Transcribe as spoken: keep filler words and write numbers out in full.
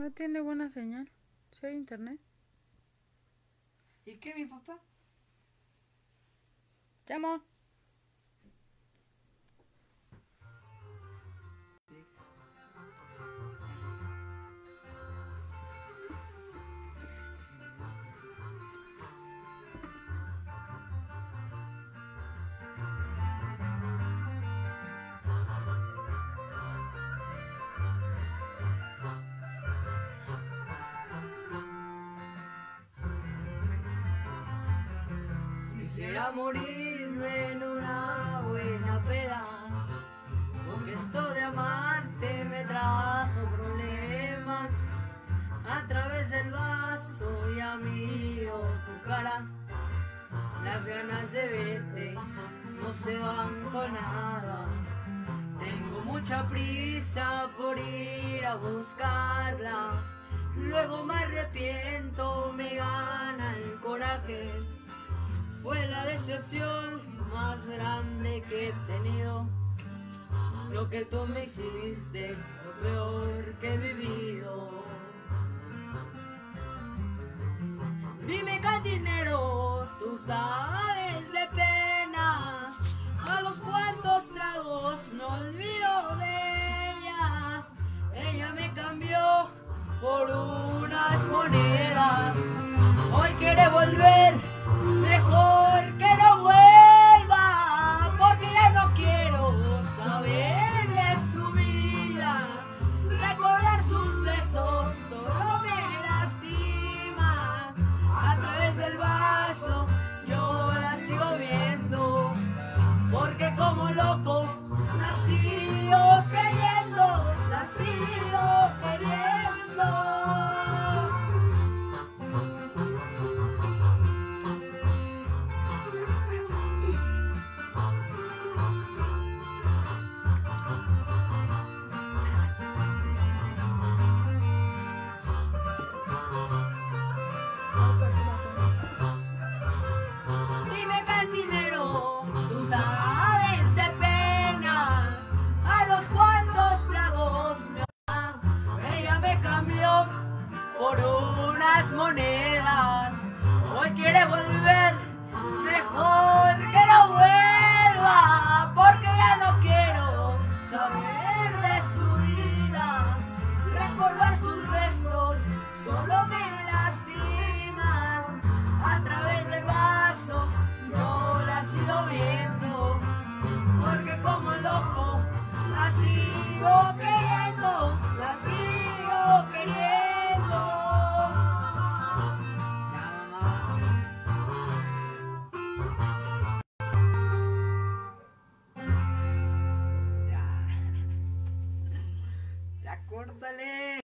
No tiene buena señal. ¿Sí hay internet? ¿Y qué, mi papá? ¡Llamo! Quisiera morirme en una buena peda, porque esto de amarte me trajo problemas. A través del vaso ya miro tu cara, las ganas de verte no se van con nada. Tengo mucha prisa por ir a buscarla, luego me arrepiento, me gana el coraje. Fue la decepción más grande que he tenido. Lo que tú me hiciste, lo peor que he vivido. Dime, cantinero, tú sabes de penas, a los cuantos tragos me olvido de ella. Ella me cambió por unas monedas, hoy quiere volver. Mejor que no vuelva, porque ya no quiero saber de su vida. Recordar sus besos solo me lastima. A través del vaso yo la sigo viendo, porque como loco la sigo queriendo, la sigo queriendo. Dime, cantinero, tú sabes de penas, a los cuantos tragos me da. Ella me cambió por unas monedas, hoy quiere volver. Mejor que no vuelva, porque ya no quiero saber de su vida. Recordar sus besos solo me lastiman. A través del vaso yo la sigo viendo, porque como loco la sigo queriendo, la sigo queriendo. Ya, ya, córtale.